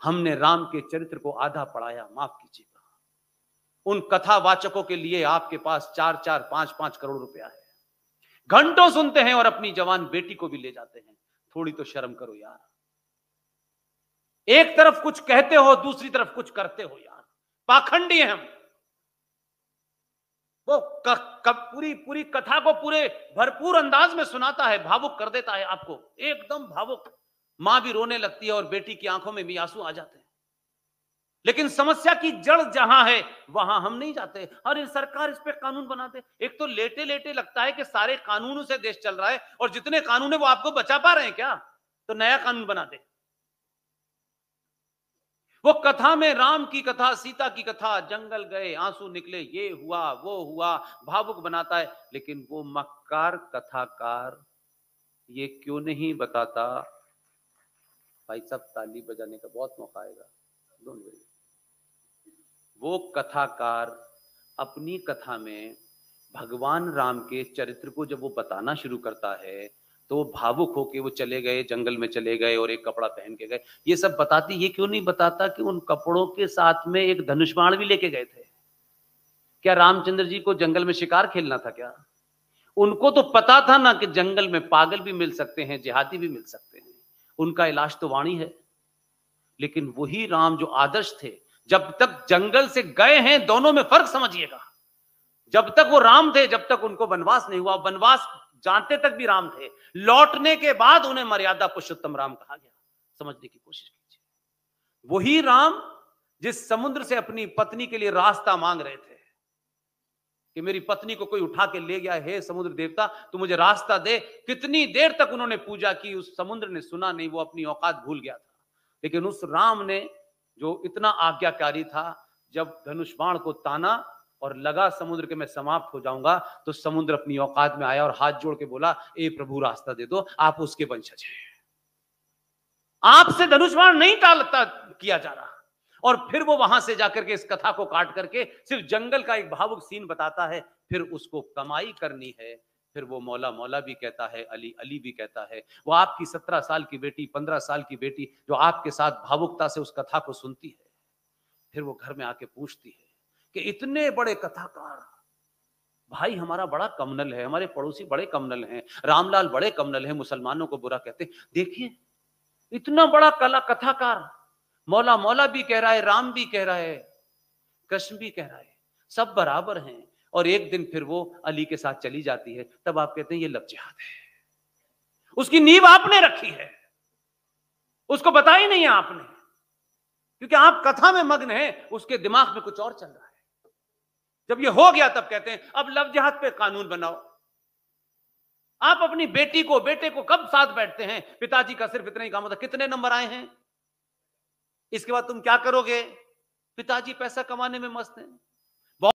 हमने राम के चरित्र को आधा पढ़ाया, माफ कीजिएगा। उन कथावाचकों के लिए आपके पास 4-4, 5-5 करोड़ रुपया है, घंटों सुनते हैं और अपनी जवान बेटी को भी ले जाते हैं। थोड़ी तो शर्म करो यार। एक तरफ कुछ कहते हो, दूसरी तरफ कुछ करते हो यार, पाखंडी हैं हम। वो पूरी पूरी कथा को पूरे भरपूर अंदाज में सुनाता है, भावुक कर देता है आपको, एकदम भावुक। मां भी रोने लगती है और बेटी की आंखों में भी आंसू आ जाते हैं। लेकिन समस्या की जड़ जहां है वहां हम नहीं जाते। अरे सरकार इस पे कानून बना दे। एक तो लेटे लेटे लगता है कि सारे कानूनों से देश चल रहा है, और जितने कानून है वो आपको बचा पा रहे हैं क्या? तो नया कानून बना दे। वो कथा में राम की कथा, सीता की कथा, जंगल गए, आंसू निकले, ये हुआ, वो हुआ, भावुक बनाता है। लेकिन वो मक्कार कथाकार ये क्यों नहीं बताता? भाई साहब ताली बजाने का बहुत मौका आएगा, डोंट वरी। वो कथाकार अपनी कथा में भगवान राम के चरित्र को जब वो बताना शुरू करता है तो वो भावुक होके वो चले गए, जंगल में चले गए और एक कपड़ा पहन के गए, ये सब बताती। ये क्यों नहीं बताता कि उन कपड़ों के साथ में एक धनुष बाण भी लेके गए थे? क्या रामचंद्र जी को जंगल में शिकार खेलना था क्या? उनको तो पता था ना कि जंगल में पागल भी मिल सकते हैं, जिहादी भी मिल सकते हैं, उनका इलाज तो वाणी है। लेकिन वही राम जो आदर्श थे, जब तक जंगल से गए हैं, दोनों में फर्क समझिएगा। जब तक वो राम थे, जब तक उनको वनवास नहीं हुआ, वनवास जानते तक भी राम थे, लौटने के बाद उन्हें मर्यादा पुरुषोत्तम राम कहा गया। समझने की कोशिश कीजिए। वही राम जिस समुद्र से अपनी पत्नी के लिए रास्ता मांग रहे थे कि मेरी पत्नी को कोई उठा के ले गया, हे समुद्र देवता तू मुझे रास्ता दे। कितनी देर तक उन्होंने पूजा की, उस समुद्र ने सुना नहीं, वो अपनी औकात भूल गया था। लेकिन उस राम ने जो इतना आज्ञाकारी था, जब धनुष बाण को ताना और लगा समुद्र के मैं समाप्त हो जाऊंगा, तो समुद्र अपनी औकात में आया और हाथ जोड़ के बोला, ए प्रभु रास्ता दे दो, आप उसके वंशज हैं, आपसे धनुष बाण नहीं टालता किया जा रहा। और फिर वो वहां से जाकर के इस कथा को काट करके सिर्फ जंगल का एक भावुक सीन बताता है। फिर उसको कमाई करनी है, फिर वो मौला मौला भी कहता है, अली अली भी कहता है। वो आपकी 17 साल की बेटी, 15 साल की बेटी जो आपके साथ भावुकता से उस कथा को सुनती है, फिर वो घर में आके पूछती है कि इतने बड़े कथाकार, भाई हमारा बड़ा कमनल है, हमारे पड़ोसी बड़े कमनल हैं, रामलाल बड़े कमनल हैं, मुसलमानों को बुरा कहते हैं, देखिए इतना बड़ा कला कथाकार, मौला मौला भी कह रहा है, राम भी कह रहा है, कृष्ण भी कह रहा है, सब बराबर हैं। और एक दिन फिर वो अली के साथ चली जाती है, तब आप कहते हैं ये लव जिहाद है। उसकी नींव आपने रखी है, उसको बताया ही नहीं है आपने, क्योंकि आप कथा में मग्न हैं, उसके दिमाग में कुछ और चल रहा है। जब ये हो गया तब कहते हैं अब लव जिहाद पे कानून बनाओ। आप अपनी बेटी को, बेटे को कब साथ बैठते हैं? पिताजी का सिर्फ इतना ही काम होता, कितने नंबर आए हैं, इसके बाद तुम क्या करोगे? पिताजी पैसा कमाने में मस्त हैं,